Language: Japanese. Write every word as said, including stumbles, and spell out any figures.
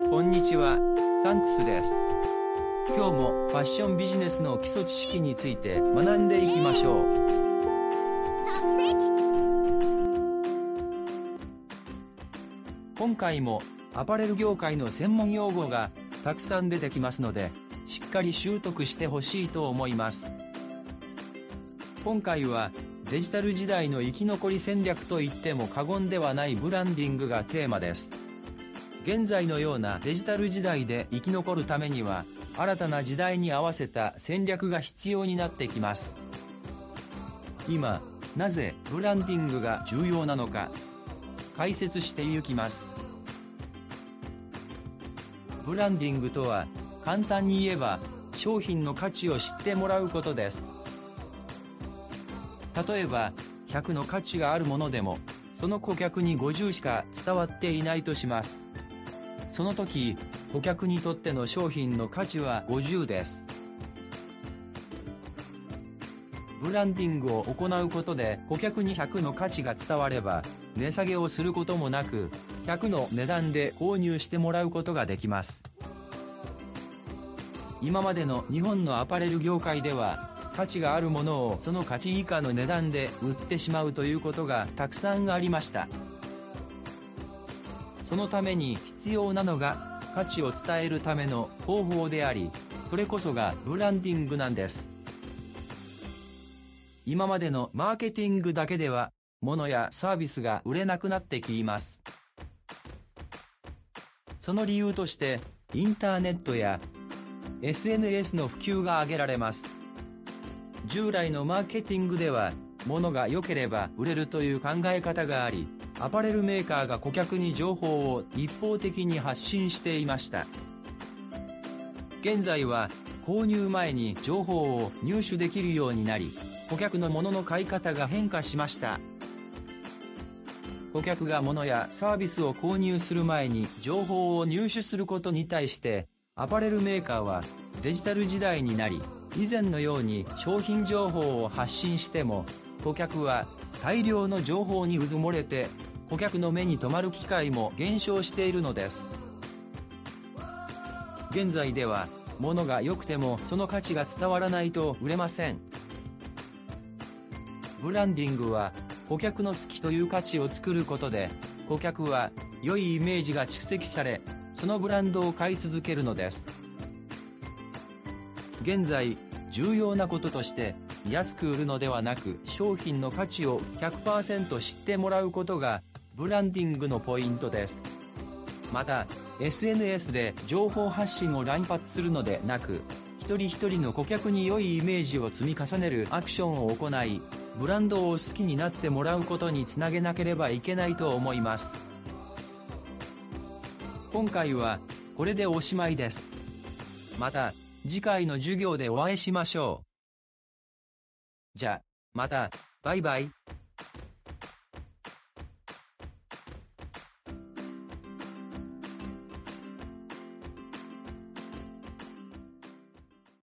こんにちは、サンクスです。今日もファッションビジネスの基礎知識について学んでいきましょう。今回もアパレル業界の専門用語がたくさん出てきますので、しっかり習得してほしいと思います。今回はデジタル時代の生き残り戦略といっても過言ではないブランディングがテーマです。現在のようなデジタル時代で生き残るためには、新たな時代に合わせた戦略が必要になってきます。今、なぜブランディングが重要なのか、解説していきます。ブランディングとは、簡単に言えば、商品の価値を知ってもらうことです。例えば、ひゃくの価値があるものでも、その顧客にごじゅうしか伝わっていないとします。その時、顧客にとっての商品の価値はごじゅうです。ブランディングを行うことで顧客にひゃくの価値が伝われば、値下げをすることもなく、ひゃくの値段で購入してもらうことができます。今までの日本のアパレル業界では、価値があるものをその価値以下の値段で売ってしまうということがたくさんありました。そのために必要なのが価値を伝えるための方法であり、それこそがブランディングなんです。今までのマーケティングだけでは、物やサービスが売れなくなってきます。その理由として、インターネットや エスエヌエス の普及が挙げられます。従来のマーケティングでは、物が良ければ売れるという考え方があり、アパレルメーカーが顧客に情報を一方的に発信していました。現在は、購入前に情報を入手できるようになり、顧客の物の買い方が変化しました。顧客が物やサービスを購入する前に情報を入手することに対して、アパレルメーカーはデジタル時代になり、以前のように商品情報を発信しても、顧客は大量の情報にうずもれて、顧客の目に留まる機会も減少しているのです。現在では、物が良くてもその価値が伝わらないと売れません。ブランディングは、顧客の好きという価値を作ることで、顧客は良いイメージが蓄積され、そのブランドを買い続けるのです。現在、重要なこととして、安く売るのではなく、商品の価値を ひゃくパーセント 知ってもらうことが、ブランディングのポイントです。また、エスエヌエス で情報発信を乱発するのでなく、一人一人の顧客に良いイメージを積み重ねるアクションを行い、ブランドを好きになってもらうことにつなげなければいけないと思います。今回は、これでおしまいです。また、次回の授業でお会いしましょう。じゃ、また、バイバイ。